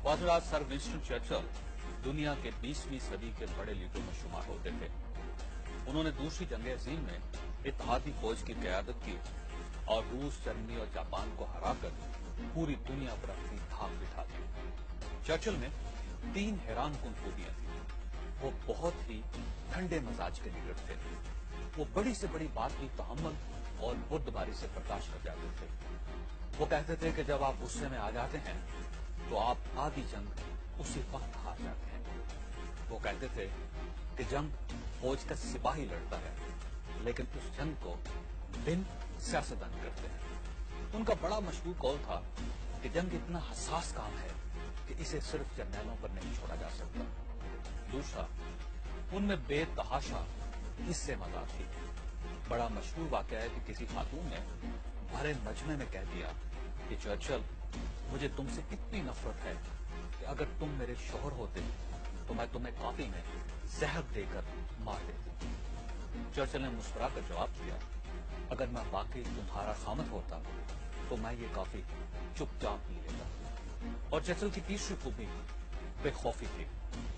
बादशाह sir Winston Churchill दुनिया के 20वीं सदी के बड़े लीडरों में शुमार होते थे। उन्होंने दूसरी जंग अजीम में इत्तेहादी फौज की क़यादत की और रूस, जर्मनी और जापान को हराकर पूरी दुनिया पर अपनी धाक बिठा दी। चर्चिल में 3 हैरानकुन खूबियां थी। वो बहुत ही ठंडे मजाज के लीडर थे। वो बड़ी से बड़ी बात की तहम्मुल और बुर्दबारी से बर्दाश्त कर जाते थे। वो कहते थे कि जब आप गुस्से में आ जाते हैं तो आप आधी जंग उसी वक्त हार जाते हैं। वो कहते थे कि जंग फौज का सिपाही लड़ता है, लेकिन उस जंग को दिन सियासतदान करते हैं। उनका बड़ा मशहूर कौल था कि जंग इतना हसास काम है कि इसे सिर्फ जर्नैलों पर नहीं छोड़ा जा सकता। दूसरा, उनमें बेतहाशा इससे मजाक थी। बड़ा मशहूर वाकया है कि किसी खातून ने भरे मजमे में कह दिया कि चर्चिल, मुझे तुमसे इतनी नफरत है कि अगर तुम मेरे शौहर होते तो मैं तुम्हें कॉफी में जहर देकर मार देती। चर्चिल ने मुस्कुराकर जवाब दिया, अगर मैं वाकई तुम्हारा खामद होता तो मैं ये कॉफी चुपचाप पी लेता। और चर्चिल की तीसरी खूबी बेखौफी थी।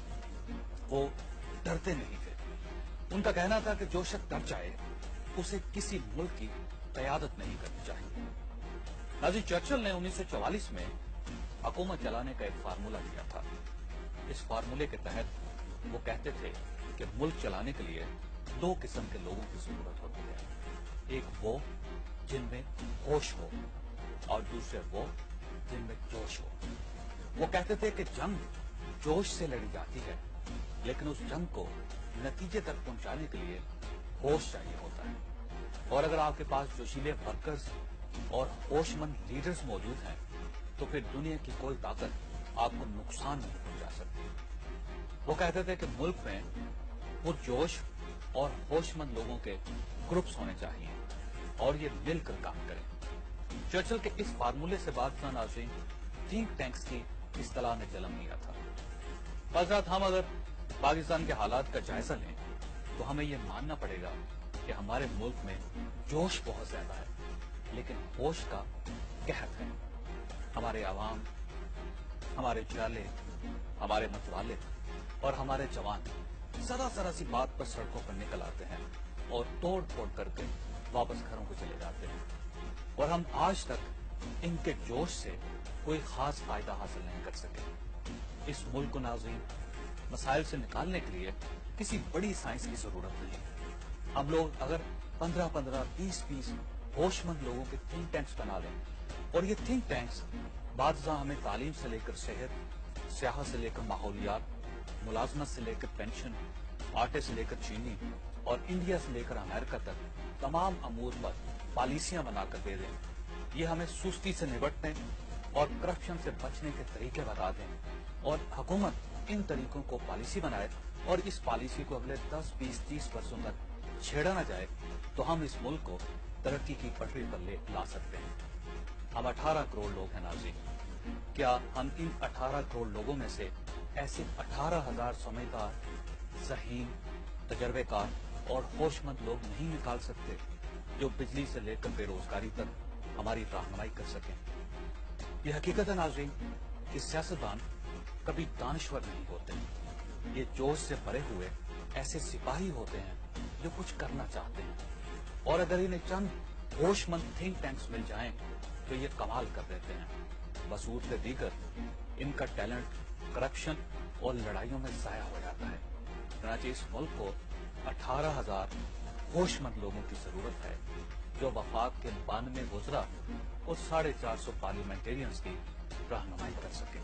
वो डरते नहीं थे। उनका कहना था कि जो शख्स डर जाए उसे किसी मुल्क की क़यादत नहीं करनी चाहिए। नाज़रीन, चर्चिल ने 1944 में हुकूमत चलाने का एक फार्मूला दिया था। इस फार्मूले के तहत वो कहते थे कि मुल्क चलाने के लिए 2 किस्म के लोगों की जरूरत होती है। एक वो जिनमें होश हो और दूसरे वो जिनमें जोश हो। वो कहते थे कि जंग जोश से लड़ी जाती है, लेकिन उस जंग को नतीजे तक पहुंचाने के लिए होश चाहिए होता है। और अगर आपके पास जोशीले वर्कर्स और होशमंद लीडर्स मौजूद हैं तो फिर दुनिया की कोई ताकत आपको नुकसान नहीं पहुंचा सकती। वो कहते थे कि मुल्क में पुरजोश और होशमंद लोगों के ग्रुप्स होने चाहिए और ये मिलकर काम करें। चर्चिल के इस फार्मूले से बादशाह नाज़रीन थिंक टैंक्स की इस्तिलाह ने जन्म लिया था। हजरत, हम अगर पाकिस्तान के हालात का जायजा लें तो हमें यह मानना पड़ेगा कि हमारे मुल्क में जोश बहुत ज्यादा है, लेकिन होश का कहत है। हमारे अवाम, हमारे जाले, हमारे मतवाले और हमारे जवान जरा सी बात पर सड़कों पर निकल आते हैं और तोड़ फोड़ करके वापस घरों को चले जाते हैं। और हम आज तक इनके जोश से कोई खास फायदा हासिल नहीं कर सके। इस मुल्क को नाज़रीन मसाइल से निकालने के लिए किसी बड़ी साइंस की जरूरत नहीं। हम लोग अगर 15-15, 20-20 होशमंद लोगों के थिंक टैंक्स बना लें, और ये थिंक टैंक्स बादशाह हमें तालीम से लेकर सेहत, सियाहत से लेकर माहौलियात, मुलाजमत से लेकर पेंशन, आटे से लेकर चीनी और इंडिया से लेकर अमेरिका तक तमाम अमूर पर पॉलिसियां बनाकर दे दें। ये हमें सुस्ती से निपटने और करप्शन से बचने के तरीके बता दें और हुकूमत इन तरीकों को पॉलिसी बनाए और इस पॉलिसी को अगले 10, 20, 30 वर्षों तक छेड़ा न जाए तो हम इस मुल्क को तरक्की की पटरी पर ला सकते हैं। हम 18 करोड़ लोग हैं नाज़रीन। क्या हम इन 18 करोड़ लोगों में से ऐसे 18,000 समझदार, ज़हीन, तजर्बेकार और होशमंद लोग नहीं निकाल सकते जो बिजली से लेकर बेरोजगारी तक हमारी रहनुमाई कर सकें? ये हकीकत है नाज़रीन कि सियासतदान कभी दानिश्वर नहीं होते। ये जोश से भरे हुए ऐसे सिपाही होते हैं जो कुछ करना चाहते हैं, और अगर इन्हें चंद होशमंद थिंक टैंक्स मिल जाएं तो ये कमाल कर देते हैं। बसूरत दीगर इनका टैलेंट करप्शन और लड़ाइयों में जाया हो जाता है। चनांचे इस मुल्क को 18,000 होशमंद लोगों की जरूरत है जो वफाक के 92 गुजरा और 450 पार्लियामेंटेरियंस की रहनुमाई कर सके।